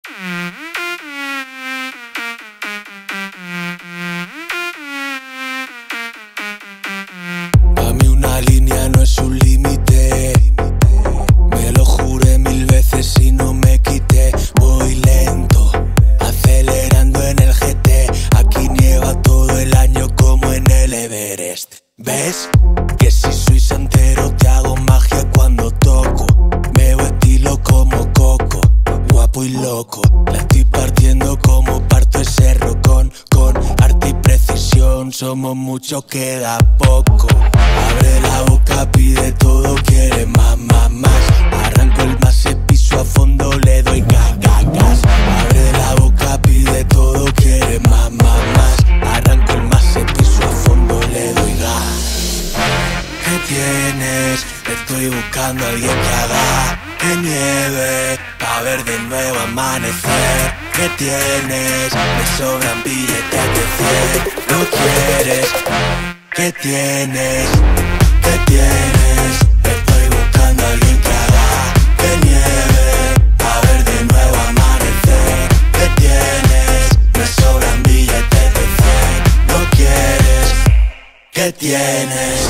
A mí una línea no es un límite, me lo juré 1000 veces y no me quité. Voy lento, acelerando en el GT. Aquí nieva todo el año como en el Everest. ¿Ves? Que si soy santero te hago magia cuando toco. Veo estilo como Coco, guapo y loco. La estoy partiendo como parto ese rocón. Con arte y precisión somos muchos, queda poco. Abre la boca, pide todo, quiere más, más, más. Arranco el base, piso a fondo, le doy gas, gas, gas. Abre la boca, pide todo, quiere más, más, más. Arranco el base, piso a fondo, le doy gas. ¿Qué tienes? Estoy buscando a alguien que haga que nieve, pa' ver de nuevo amanecer. ¿Qué tienes? Me sobran billetes de 100. ¿No quieres? ¿Qué tienes? ¿Qué tienes? Estoy buscando a alguien que haga que nieve, pa' ver de nuevo amanecer. ¿Qué tienes? Me sobran billetes de 100. ¿No quieres? ¿Qué tienes?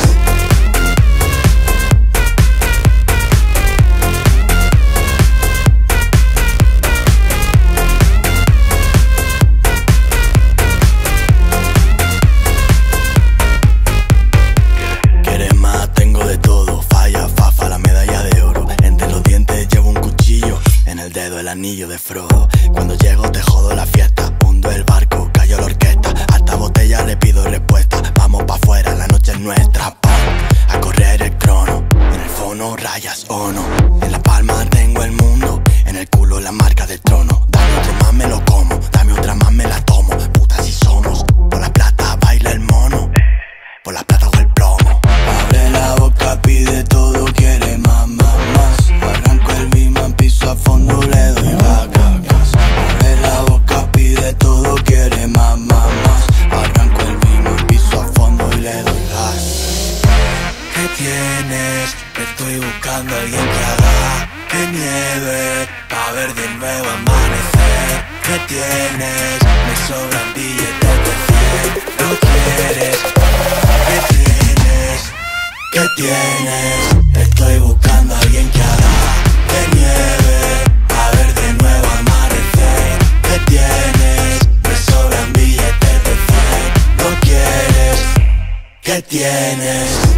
El anillo de Frodo. Cuando llego te jodo la fiesta. Hundo el barco, callo la orquesta. Hasta botella le pido respuesta. Vamos pa' afuera, la noche es nuestra. A correr el crono. En el fono rayas o no. En la palma tengo el mundo. En el culo la marca del trono. Dame otro más, me lo como. Dame otra más, me la tomo. Puta si somos. Por la plata baila el mono. Por la plata o el plomo. Abre la boca, pide todo, quiere más, más, más. Arranco el Beaman, piso a fondo, le doy gas, gas, gas. Abre la boca, pide todo, quiere más, más, más. Arranco el Beaman, piso a fondo y le doy gas. ¿Qué tienes? Estoy buscando a alguien que haga que nieve, pa' ver de nuevo amanecer. ¿Qué tienes? Me sobran billetes de 100. ¿No quieres? ¿Qué tienes? ¿Qué tienes? Estoy buscando a alguien que haga que nieve, a ver de nuevo amanecer. ¿Qué tienes? Me sobran billetes de 100. ¿No quieres? ¿Qué tienes?